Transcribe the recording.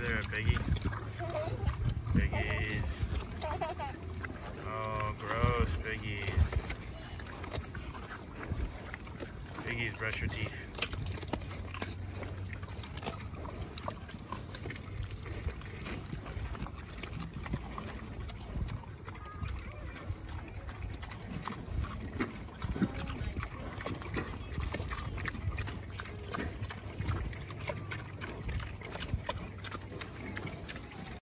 there, Biggie? Biggies. Oh, gross, Biggies. Biggies, brush your teeth.